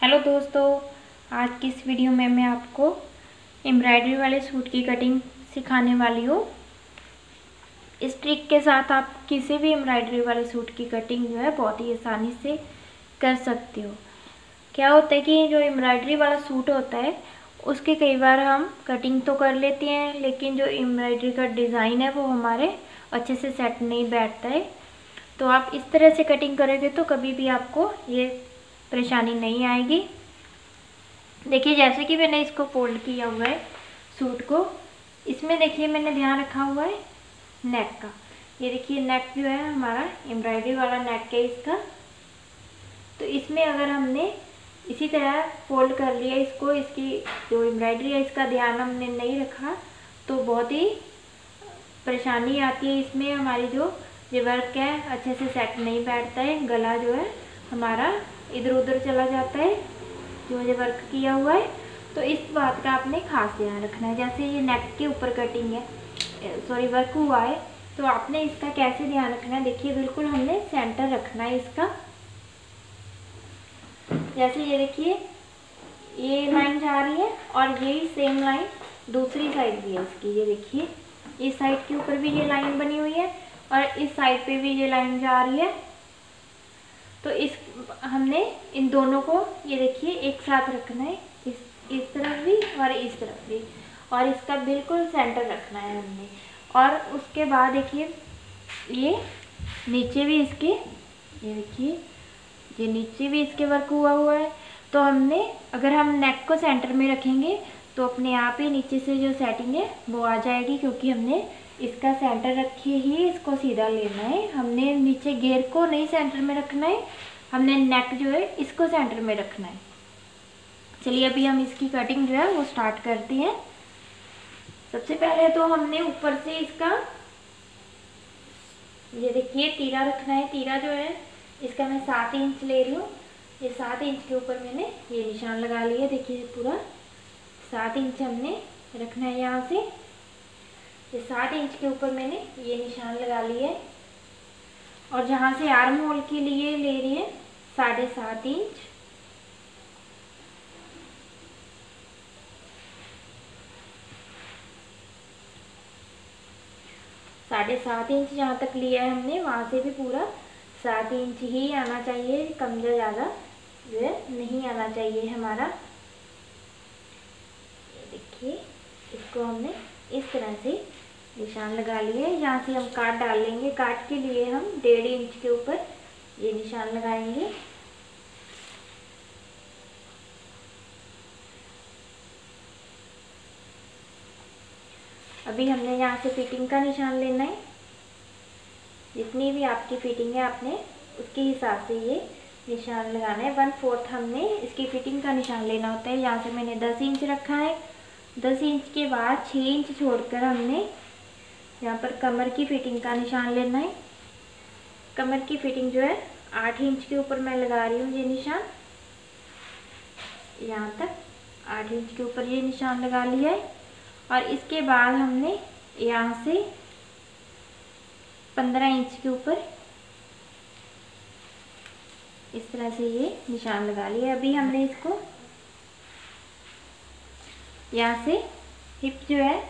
Hello दोस्तों, आज की इस वीडियो में मैं आपको एम्ब्रॉयडरी वाले सूट की कटिंग सिखाने वाली हूँ। इस ट्रिक के साथ आप किसी भी एम्ब्रॉयडरी वाले सूट की कटिंग जो है बहुत ही आसानी से कर सकते हो। क्या होता है कि जो एम्ब्रॉयडरी वाला सूट होता है उसके कई बार हम कटिंग तो कर लेते हैं, लेकिन जो एम्ब्रॉयडरी का डिज़ाइन है वो हमारे अच्छे से सेट नहीं बैठता है। तो आप इस तरह से कटिंग करोगे तो कभी भी आपको ये परेशानी नहीं आएगी। देखिए, जैसे कि मैंने इसको फोल्ड किया हुआ है सूट को, इसमें देखिए मैंने ध्यान रखा हुआ है नेक का। ये देखिए नेक जो है हमारा एम्ब्रॉयडरी वाला नेक है इसका। तो इसमें अगर हमने इसी तरह फोल्ड कर लिया इसको, इसकी जो एम्ब्रॉयडरी है इसका ध्यान हमने नहीं रखा तो बहुत ही परेशानी आती है। इसमें हमारी जो ये वर्क है अच्छे से सेट नहीं बैठता है, गला जो है हमारा इधर उधर चला जाता है जो ये वर्क किया हुआ है। तो इस बात का आपने खास ध्यान रखना है। जैसे ये नेक के ऊपर कटिंग है, सॉरी वर्क हुआ है, तो आपने इसका कैसे ध्यान रखना है। देखिए बिल्कुल हमने सेंटर रखना है इसका। जैसे ये देखिए ये लाइन जा रही है और ये सेम लाइन दूसरी साइड भी है इसकी। ये देखिए इस साइड के ऊपर भी ये लाइन बनी हुई है और इस साइड पे भी ये लाइन जा रही है। तो इस हमने इन दोनों को ये देखिए एक साथ रखना है, इस तरफ भी और इस तरफ भी, और इसका बिल्कुल सेंटर रखना है हमने। और उसके बाद देखिए ये नीचे भी इसके, ये देखिए ये नीचे भी इसके वर्क हुआ है। तो हमने अगर हम नेक को सेंटर में रखेंगे तो अपने आप ही नीचे से जो सेटिंग है वो आ जाएगी, क्योंकि हमने इसका सेंटर रखे ही इसको सीधा लेना है। हमने नीचे घेर को नहीं सेंटर में रखना है, हमने नेक जो है इसको सेंटर में रखना है। चलिए अभी हम इसकी कटिंग जो है वो स्टार्ट करते हैं। सबसे पहले तो हमने ऊपर से इसका ये देखिए तीरा रखना है। तीरा जो है इसका मैं 7 इंच ले रही हूँ। ये 7 इंच के ऊपर मैंने ये निशान लगा लिया। देखिए पूरा 7 इंच हमने रखना है यहाँ से। ये 7 इंच के ऊपर मैंने ये निशान लगा लिया है। और जहाँ से आर्म होल के लिए ले रही है 7.5 इंच, साढ़े 7 इंच जहाँ तक लिया है हमने वहाँ से भी पूरा 7 इंच ही आना चाहिए, कम या ज़्यादा जो है नहीं आना चाहिए हमारा। ये देखिए इसको हमने इस तरह से निशान लगा लिए। यहाँ से हम काट डाल लेंगे। काट के लिए हम 1.5 इंच के ऊपर ये निशान लगाएंगे। अभी हमने यहाँ से फिटिंग का निशान लेना है। जितनी भी आपकी फिटिंग है आपने उसके हिसाब से ये निशान लगाना है। 1/4 हमने इसकी फिटिंग का निशान लेना होता है। यहाँ से मैंने 10 इंच रखा है। 10 इंच के बाद 6 इंच छोड़कर हमने यहाँ पर कमर की फिटिंग का निशान लेना है। कमर की फिटिंग जो है 8 इंच के ऊपर मैं लगा रही हूँ ये निशान। यहाँ तक 8 इंच के ऊपर ये निशान लगा लिया है। और इसके बाद हमने यहाँ से 15 इंच के ऊपर इस तरह से ये निशान लगा लिया। अभी हमने इसको यहाँ से हिप जो है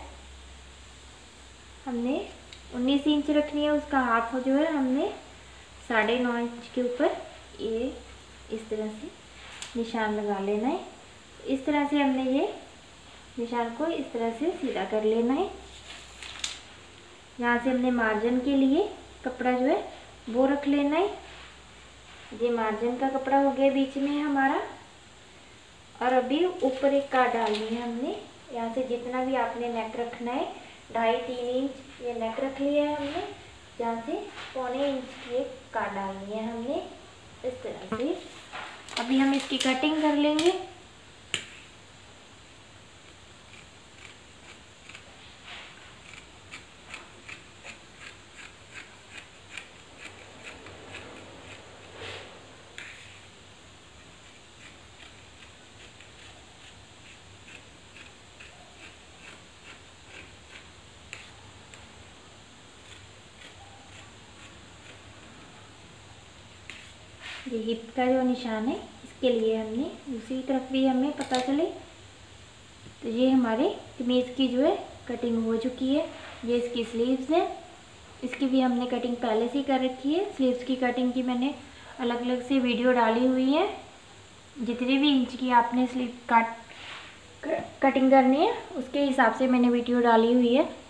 हमने 19 इंच रखनी है, उसका हाफ जो है हमने 9.5 इंच के ऊपर ये इस तरह से निशान लगा लेना है। इस तरह से हमने ये निशान को इस तरह से सीधा कर लेना है। यहाँ से हमने मार्जिन के लिए कपड़ा जो है वो रख लेना है। ये मार्जिन का कपड़ा हो गया बीच में हमारा। और अभी ऊपर एक काट डालनी है हमने। यहाँ से जितना भी आपने नेक रखना है 2.5-3 इंच ये नेक रख लिया है हमने। यहाँ से 1.25 इंच की एक काट डालनी है हमने इस तरह से। अभी हम इसकी कटिंग कर लेंगे। ये हिप का जो निशान है के लिए हमने दूसरी तरफ भी हमें पता चले। तो ये हमारे कमीज़ की जो है कटिंग हो चुकी है। ये इसकी स्लीव्स है, इसकी भी हमने कटिंग पहले से ही कर रखी है। स्लीव्स की कटिंग की मैंने अलग अलग से वीडियो डाली हुई है। जितने भी इंच की आपने स्लीव कटिंग करनी है उसके हिसाब से मैंने वीडियो डाली हुई है।